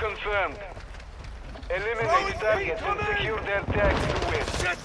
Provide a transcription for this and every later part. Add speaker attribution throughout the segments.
Speaker 1: confirmed. Eliminate targets and secure their tags to win.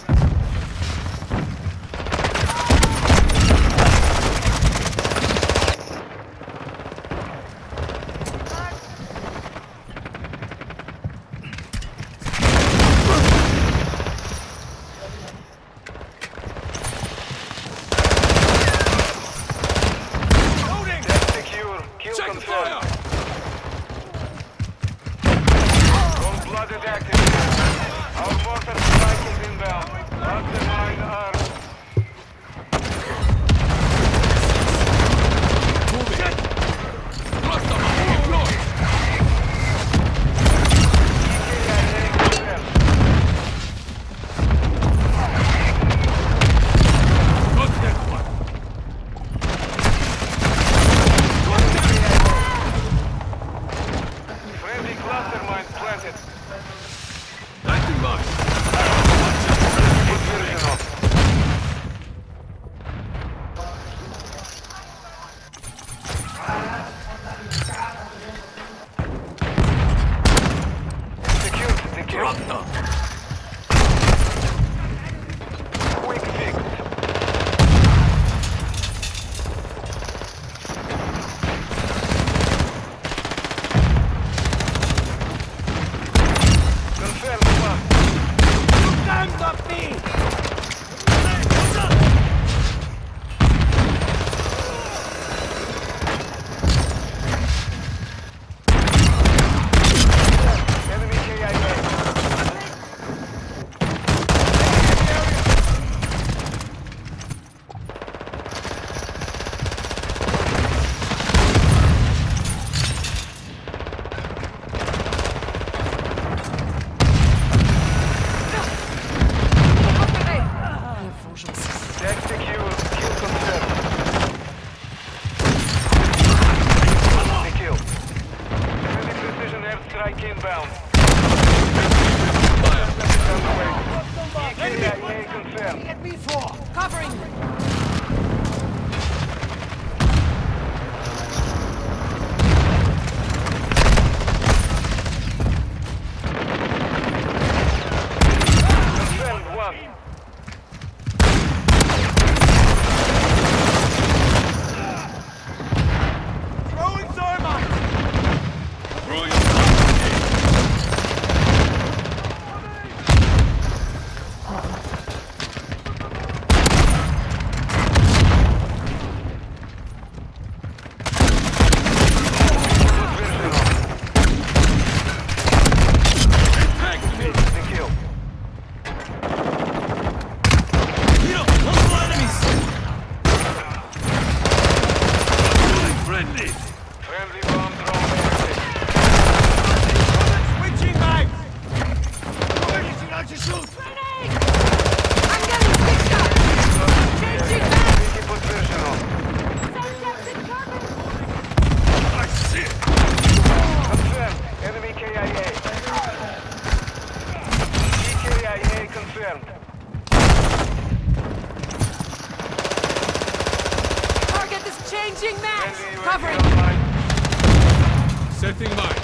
Speaker 2: Setting mine.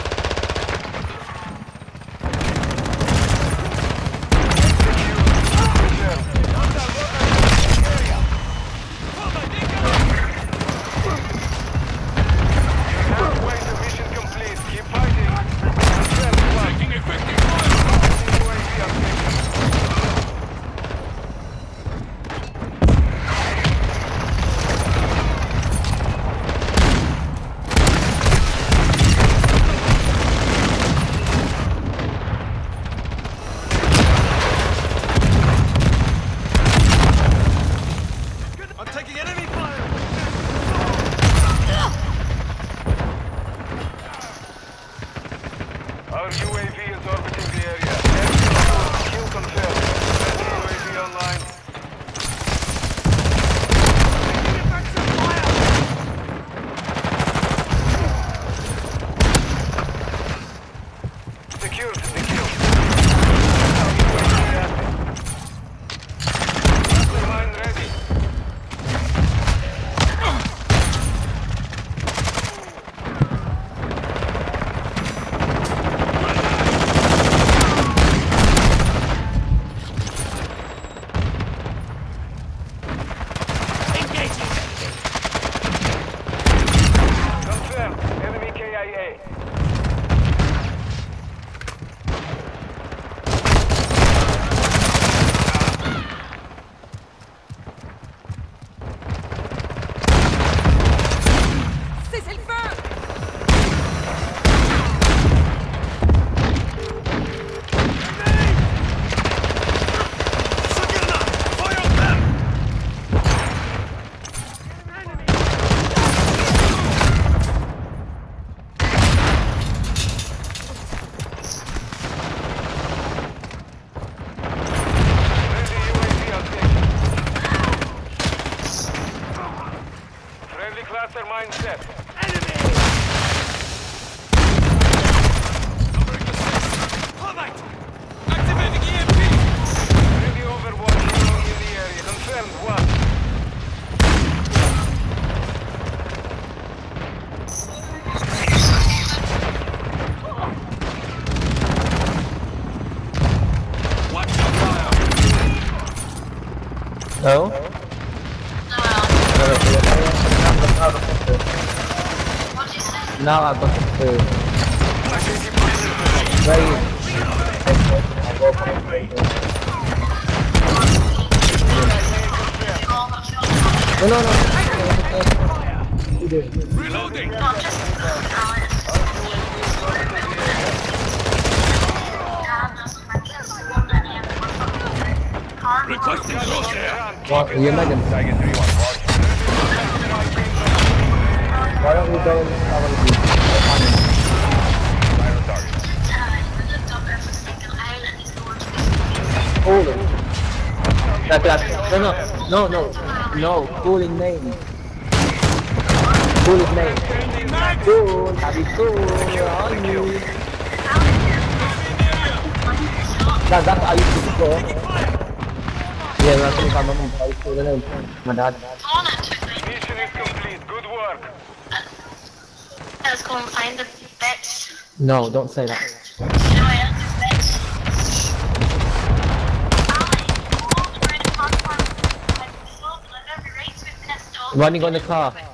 Speaker 2: No?
Speaker 3: No. What did you say?
Speaker 2: Now I've got the food. Very. No, no, no.
Speaker 4: Reloading!
Speaker 3: No, I'm just
Speaker 4: Requesting crosshair!
Speaker 2: What? You're Megan.
Speaker 1: Tiger 3-1, watch.
Speaker 2: Why don't we go and have a look?
Speaker 1: Fire on target.
Speaker 2: Cooling. That. No. Cooling name. Cooling name. Cool. Happy cool. On you. That's how I used to go. Yeah, that's what I'm going to do. My dad.
Speaker 1: Mission is complete. Good work.
Speaker 3: Let's go and find the bits.
Speaker 2: No, don't say that.
Speaker 3: You know where the bits? Ali, all the red platform, like, so, like, every race we've missed, all
Speaker 2: Running on the car.